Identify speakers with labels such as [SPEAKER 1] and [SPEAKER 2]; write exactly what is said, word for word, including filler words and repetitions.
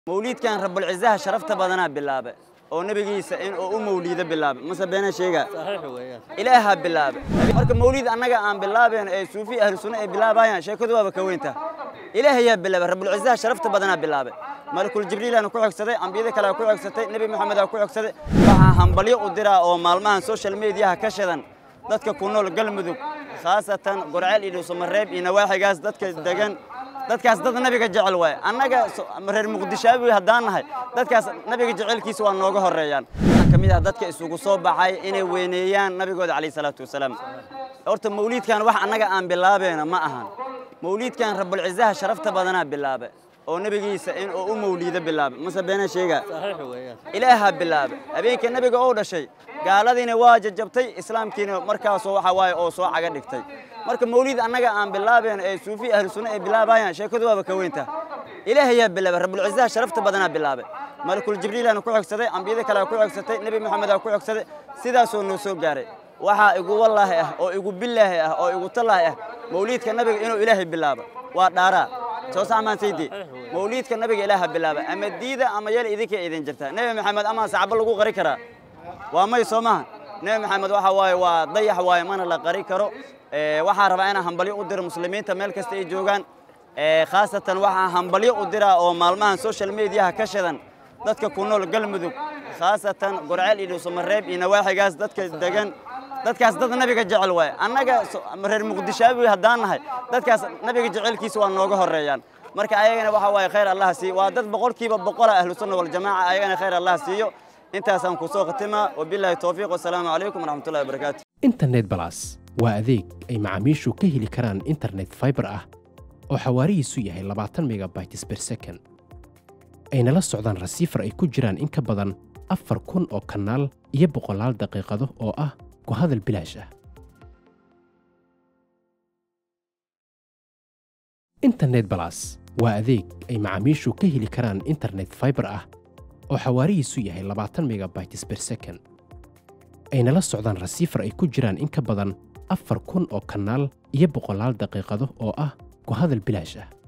[SPEAKER 1] موليد كان رب العزة شرفت بدنا بالله أو نبي إن أو موليد بالله مثلا بين شيء
[SPEAKER 2] صحيح وياه
[SPEAKER 1] إلها بالله مركب موليد أنا عن بالله بين سوفي أهل السنة بالله باين شيء كذا بكوينته إلهي بالله رب العزة شرفت بدنا بالله ملك الجبريل أنا كوعك صدق عم بيدك على كوعك صدق نبي محمد على كوعك صدق هم بليق قدرة أو معلمان سوشيال ميديا كشذا ذاتك كونوا القلم ذوق خاصة قرعال إلى سمريب إن واحد جاز ذاتك دجن dadkaas dad nabiga jecel way annaga reer muqdishaabi haddaanahay dadkaas nabiga jecelkiisa waa nooga horeeyaan kamid ah dadka isugu soo baxay inay weyneeyaan nabigooda kaleey salaatu wasalaam horta mawliidkan wax annaga aan bilaabeena ma ahan mawliidkan rabbul cizaha sharafta badana bilaabe oo nabigiisa in uu mawliida bilaabe mase beena sheega
[SPEAKER 2] صحيح وياه
[SPEAKER 1] ilaaha bilaabe habeenka nabiga oo dhashay gaaladiina waa jajabtay islaamkiina markaas waxa waay oo soo caga dhigtay marka mawliid annaga aan bilaabeen ee suufi ahlu sunna ee bilaabayaan sheekadu waa ka weynta ilaahay yaa bilaabay rabbul cizaha sharafta badana bilaabay malakul jibriil aan ku xigsaday ambiyada kale ku xigsatay nabi maxamed ku xigsaday sidaas oo noo soo gaaray waxa igu wallahi ah oo igu billaahi ah oo igu talaahi ah mawliidka nabiga inuu ilaahay bilaabo waa dhaara soo saamaan saydi mawliidka nabiga ilaaha bilaabay ama diida ama yeel idinka idin jirta nabi maxamed ama saxaabo lagu qari karaa waa may soomaa nabi maxamed waxa waay waa dayax waay mana la qari karo waxaan rabaa inaan hambalyo u diro muslimiinta meel kasta ay joogaan khaasatan waxaan hambalyo u diraa oo maalmahan social media ka shadan dadka ku nool galmudug khaasatan qurceel iyo samareeb iyo nawaaxigaas dadka degan dadkaas dad nabiga jecel way annaga reer muqdishaabi haddaanahay dadkaas nabiga jecelkiisa waa nooga horeeyaan marka ayagana waxa waay khayr allah sii waa dad boqolkiiba boqol ahlu sunna wal jamaa ayagana khayr allah siiyo intaasaan ku soo khatimaa wabillahi tawfiiq wassalaamu calaykum waraxmatullaahi wabarakaatuh
[SPEAKER 3] internet plus waa adeeg ay macaamiishu ka heli karaan internet fiber ah oo xawaarihiisu yahay labaatan megabytes per second ayna la socdaan rasiifar ay ku jiraan in ka badan afar kun oo kanaal iyo boqolaal daqiiqado oo ah ku hadal bilaash ah internet plus waa adeeg ay macaamiishu ka heli karaan internet fiber ah oo xawaarihiisu yahay labaatan megabytes per second ayna la socdaan rasiifar ay ku jiraan in ka badan afar kun oo kanaal iyo boqolaal daqiiqado oo ah ku hadal bilaash ah